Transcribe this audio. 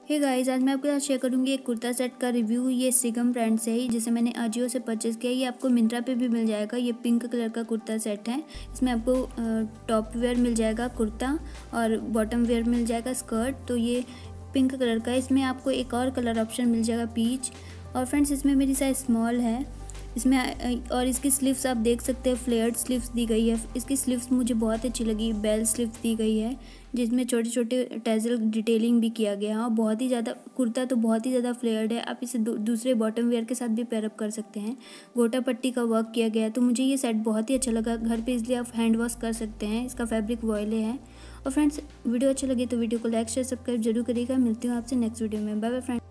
Hey guys, आज मैं आपके साथ शेयर करूंगी एक कुर्ता सेट का रिव्यू। ये सिगम ब्रांड से है, जिसे मैंने अजियो से परचेज़ किया। ये आपको मिंत्रा पे भी मिल जाएगा। ये पिंक कलर का कुर्ता सेट है। इसमें आपको टॉप वेयर मिल जाएगा कुर्ता, और बॉटम वेयर मिल जाएगा स्कर्ट। तो ये पिंक कलर का है। इसमें आपको एक और कलर ऑप्शन मिल जाएगा पीच। और फ्रेंड्स, इसमें मेरी साइज स्मॉल है। इसमें और इसकी स्लीव्स आप देख सकते हैं, फ्लेयर्ड स्लीव्स दी गई है। इसकी स्लीव्स मुझे बहुत अच्छी लगी। बेल स्लीव्स दी गई है, जिसमें छोटे छोटे टैजल डिटेलिंग भी किया गया है। और बहुत ही ज़्यादा कुर्ता तो बहुत ही ज़्यादा फ्लेयर्ड है। आप इसे दूसरे बॉटम वेयर के साथ भी पेयरअप कर सकते हैं। गोटा पट्टी का वर्क किया गया है। तो मुझे ये सेट बहुत ही अच्छा लगा। घर पे इसलिए आप हैंड वॉश कर सकते हैं। इसका फैब्रिक वॉयले है। और फ्रेंड्स, वीडियो अच्छा लगे तो वीडियो को लाइक शेयर सब्सक्राइब जरूर करिएगा। मिलती हूँ आपसे नेक्स्ट वीडियो में। Bye bye friends.